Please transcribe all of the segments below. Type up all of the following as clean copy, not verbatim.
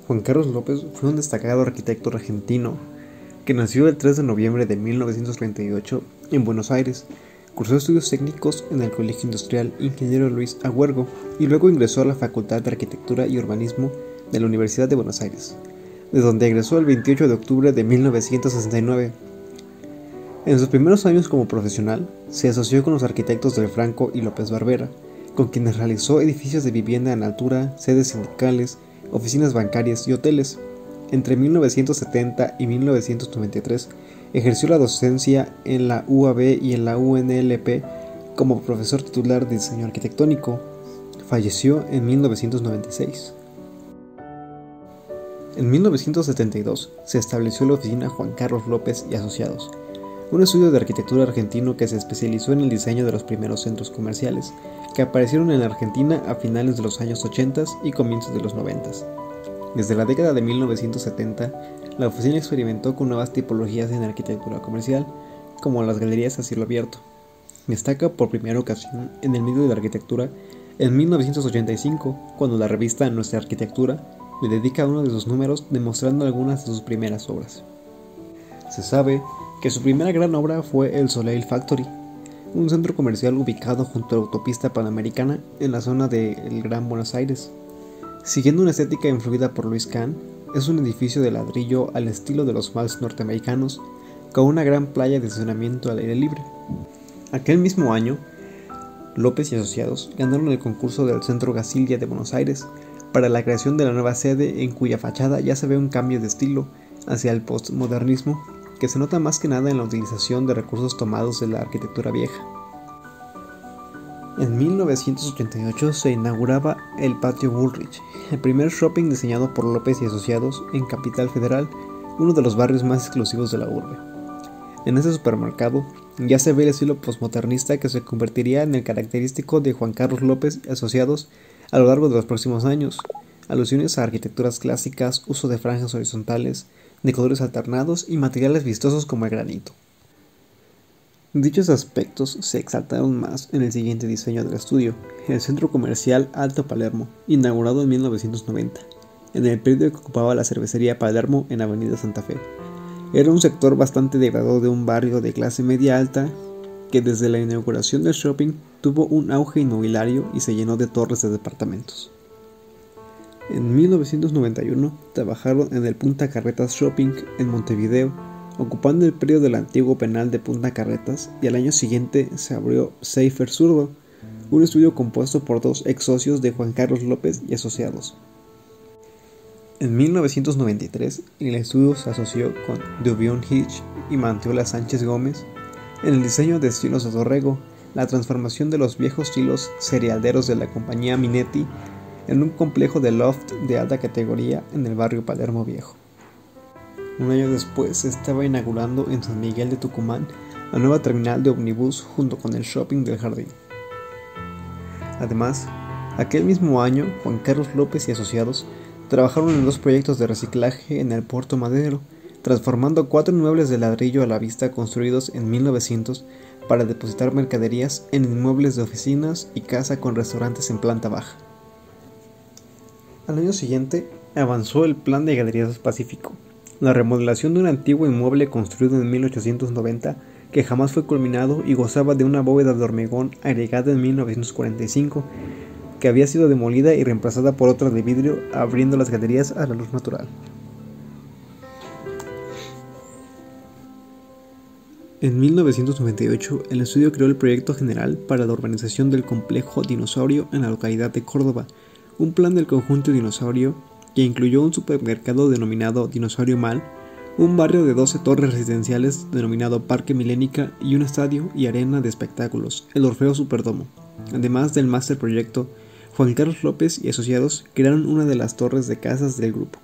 Juan Carlos López fue un destacado arquitecto argentino que nació el 3 de noviembre de 1938 en Buenos Aires. Cursó estudios técnicos en el Colegio Industrial Ingeniero Luis Agüergo y luego ingresó a la Facultad de Arquitectura y Urbanismo de la Universidad de Buenos Aires, de donde egresó el 28 de octubre de 1969. En sus primeros años como profesional, se asoció con los arquitectos del Franco y López Barbera, con quienes realizó edificios de vivienda en altura, sedes sindicales, oficinas bancarias y hoteles. Entre 1970 y 1993 ejerció la docencia en la UAB y en la UNLP como profesor titular de diseño arquitectónico. Falleció en 1996. En 1972 se estableció la oficina Juan Carlos López y Asociados, un estudio de arquitectura argentino que se especializó en el diseño de los primeros centros comerciales que aparecieron en la Argentina a finales de los años 80 y comienzos de los 90. Desde la década de 1970, la oficina experimentó con nuevas tipologías en arquitectura comercial, como las galerías a cielo abierto. Destaca por primera ocasión en el medio de la arquitectura en 1985, cuando la revista Nuestra Arquitectura le dedica uno de sus números demostrando algunas de sus primeras obras. Se sabe que su primera gran obra fue el Soleil Factory, un centro comercial ubicado junto a la autopista Panamericana en la zona del Gran Buenos Aires. Siguiendo una estética influida por Louis Kahn, es un edificio de ladrillo al estilo de los malls norteamericanos, con una gran playa de estacionamiento al aire libre. Aquel mismo año, López y Asociados ganaron el concurso del Centro Gasilia de Buenos Aires para la creación de la nueva sede, en cuya fachada ya se ve un cambio de estilo hacia el postmodernismo, que se nota más que nada en la utilización de recursos tomados de la arquitectura vieja. En 1988 se inauguraba el Patio Bullrich, el primer shopping diseñado por López y Asociados en Capital Federal, uno de los barrios más exclusivos de la urbe. En ese supermercado ya se ve el estilo postmodernista que se convertiría en el característico de Juan Carlos López y Asociados a lo largo de los próximos años. Alusiones a arquitecturas clásicas, uso de franjas horizontales, de colores alternados y materiales vistosos como el granito. Dichos aspectos se exaltaron más en el siguiente diseño del estudio, el Centro Comercial Alto Palermo, inaugurado en 1990, en el predio que ocupaba la cervecería Palermo en Avenida Santa Fe. Era un sector bastante degradado de un barrio de clase media alta que desde la inauguración del shopping tuvo un auge inmobiliario y se llenó de torres de departamentos. En 1991 trabajaron en el Punta Carretas Shopping en Montevideo, ocupando el predio del antiguo penal de Punta Carretas, y al año siguiente se abrió Seifer Zurdo, un estudio compuesto por dos ex socios de Juan Carlos López y Asociados. En 1993 el estudio se asoció con Duvion Hitch y Mantiola Sánchez Gómez en el diseño de estilos de Dorrego, la transformación de los viejos estilos serialderos de la compañía Minetti en un complejo de loft de alta categoría en el barrio Palermo Viejo. Un año después se estaba inaugurando en San Miguel de Tucumán la nueva terminal de ómnibus junto con el shopping del Jardín. Además, aquel mismo año Juan Carlos López y Asociados trabajaron en dos proyectos de reciclaje en el Puerto Madero, transformando 4 inmuebles de ladrillo a la vista construidos en 1900 para depositar mercaderías en inmuebles de oficinas y casa con restaurantes en planta baja. Al año siguiente avanzó el Plan de Galerías Pacífico, la remodelación de un antiguo inmueble construido en 1890 que jamás fue culminado y gozaba de una bóveda de hormigón agregada en 1945 que había sido demolida y reemplazada por otra de vidrio, abriendo las galerías a la luz natural. En 1998 el estudio creó el proyecto general para la urbanización del complejo Dinosaurio en la localidad de Córdoba, un plan del conjunto Dinosaurio que incluyó un supermercado denominado Dinosaurio Mall, un barrio de 12 torres residenciales denominado Parque Milénica y un estadio y arena de espectáculos, el Orfeo Superdomo. Además del máster proyecto, Juan Carlos López y Asociados crearon una de las torres de casas del grupo.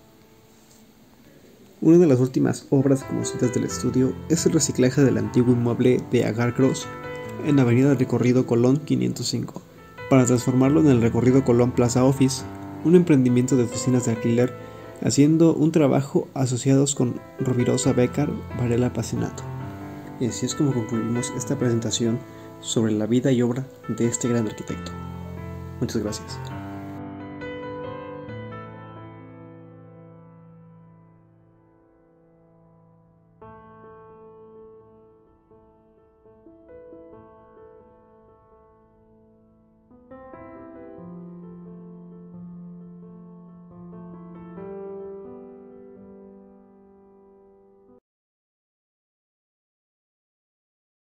Una de las últimas obras conocidas del estudio es el reciclaje del antiguo inmueble de Agar Cross en Avenida Recorrido Colón 505, para transformarlo en el Recorrido Colón Plaza Office, un emprendimiento de oficinas de alquiler, haciendo un trabajo asociados con Rovirosa Becar Varela Pacinato. Y así es como concluimos esta presentación sobre la vida y obra de este gran arquitecto. Muchas gracias.